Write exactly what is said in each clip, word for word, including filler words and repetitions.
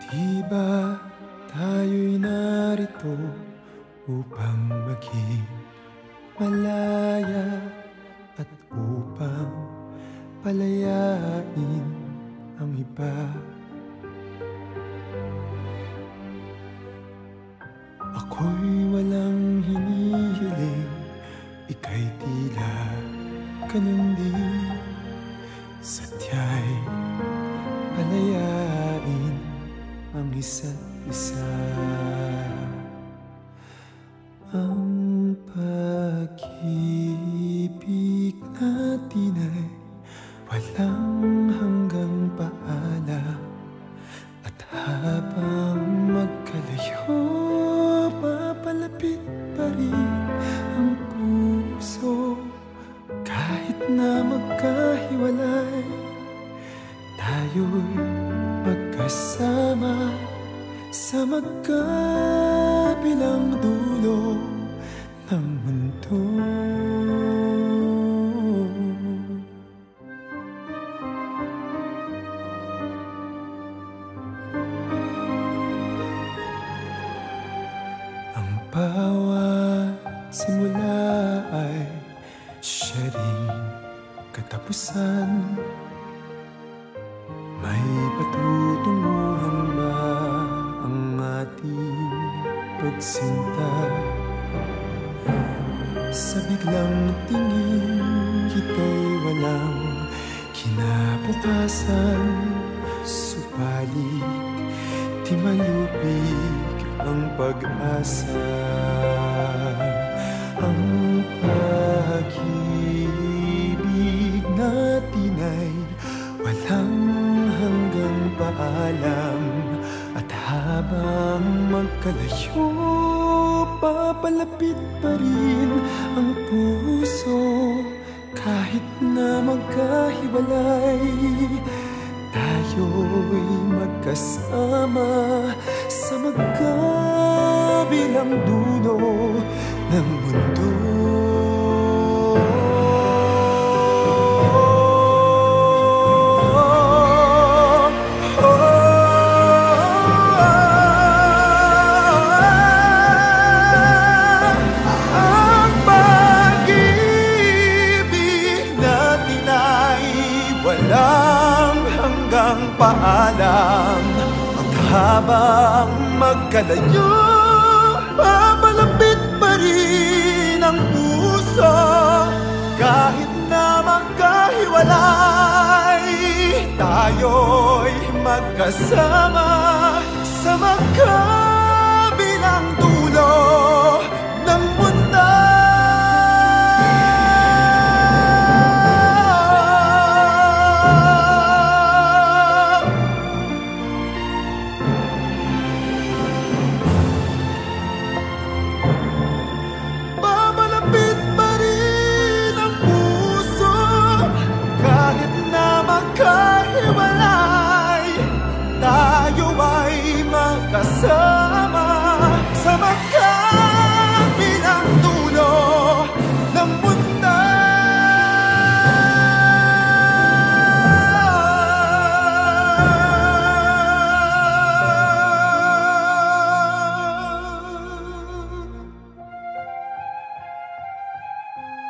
Di ba tayo'y narito upang maging malaya at upang palayain ang iba? Ako'y walang hinihiling, ika'y tila ganun din. Sadya'y palayain ang isa't isa. Ang pag-ibig natin ay walang hanggang paalam. At habang magkalayo, papalapit pa rin ang puso. Kahit na magkahiwalay, tayo'y magkasama sa magkabilang dulo ng mundo. Ang bawat simula ay siya ring katapusan. May patutunguhan ba ang ating pagsinta? Sa biglang tingin kita'y walang kinabukasan. Subalit di malupig ang pag-asa. Ang pag-ibig natin ay walang hanggang paalam. At habang magkalayo, papalapit pa rin ang puso. Kahit na magkahiwalay, tayo'y magkasama sa magkabilang dulo ng mundo. Paalam. At habang magkalayo, papalapit pa rin ang puso. Kahit na magkahiwalay, tayo'y magkasama sa magkabilang dulo ng mundo. Kasama sa magkabilang dulo ng mundo.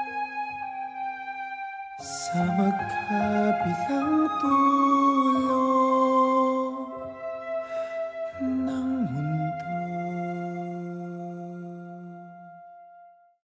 Sa magkabilang dulo